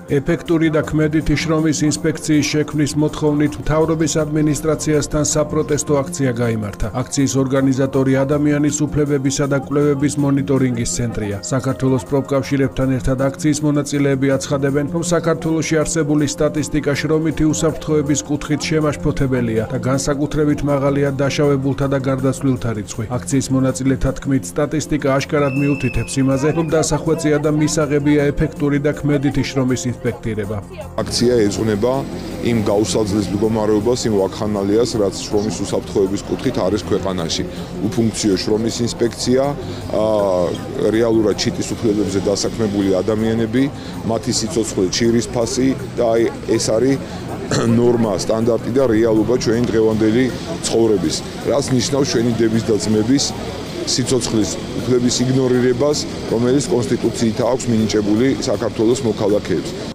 ეფექტური და ქმედითი შრომის ინსპექციის შექმნის მოთხოვნით მთავრობის ადმინისტრაციასთან საპროტესტო აქცია გაიმართა. აქციის ორგანიზატორი ადამიანის უფლებებისა და კვლევების მონიტორინგის ცენტრია. საქართველოს პროფკავშირებთან ერთად აქციის მონაწილეები აცხადებენ, რომ საქართველოში არსებული სტატისტიკა შრომითი უსაფრთხოების კუთხით შემაშფოთებელია და განსაკუთრებით მაღალია დაშავებულთა და გარდაცვლილთა რიცხვი. აქციის მონაწილეთა თქმით, სტატისტიკა აშკარად მიუთითებს იმაზე, რომ დასახვეწია და მისაღებია ეფექტური და ქმედითი შრომის ინსპექტირება. აქცია ეძღვნება იმ გაუსაძლეს მდგომარეობას, იმ ვაქხანალიას, რაც შრომის უსაფრთხოების კუთხით არის ქვეყანაში. უფუნქციო შრომის ინსპექცია, რეალურად ჩიტის უფლებებზე დასაქმებული ადამიანები, მათი სიცოცხლე, ჩირის ფასი და ეს არის ნორმა, სტანდარტი და რეალობა ჩვენი დღევანდელი ცხოვრების. რაც ნიშნავს ჩვენი დების და ძმების სიცოცხლის უფლების იგნორირებას, რომელიც კონსტიტუციით აქვს მინიჭებული საქართველოს მოქალაქეებს.